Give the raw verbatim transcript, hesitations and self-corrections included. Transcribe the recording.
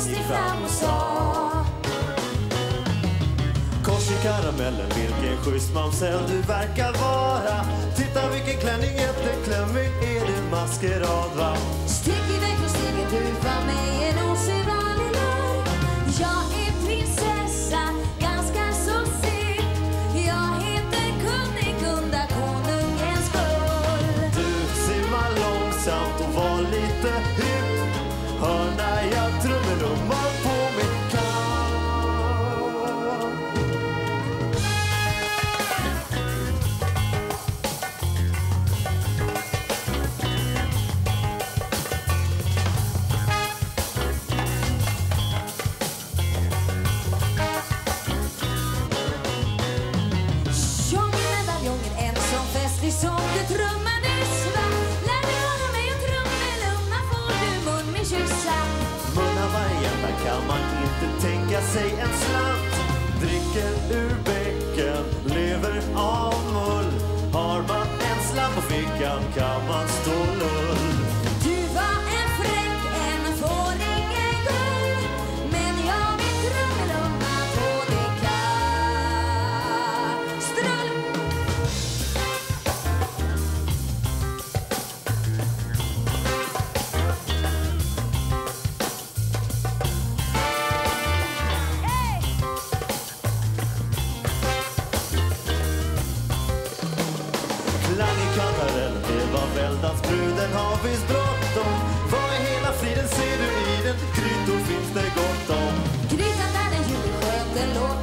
steg fram och sa: kors i karamellen, vilken schysst mamsell du verkar vara. Titta vilken klänning, jätteklämmig, är det maskerad va? Stick iväg från steget, du var mig en osedvanlig lör. Jag är prinsessa, ganska så fin. Jag heter kunnig unda konungens skull. Du simmar långsamt och var lite hypp. Hör när jag trummerummar på mitt katt. Som du trummar nyss va? Lär du höra mig en trummelumma får du mun med kyssa. Munna varenda kan man inte tänka sig en slant. Dricker ur bäcken, lever av mull. Har man en slant på fickan kan man stå lull. Du var en fräck, en fåring, en gull. Men jag vill trummelumma på din kastrull. Väldansbruden har visst bråttom. Vad i hela friden ser du i den? Kryddor finns det gott om. Grytan där den ljuger skönt, den låter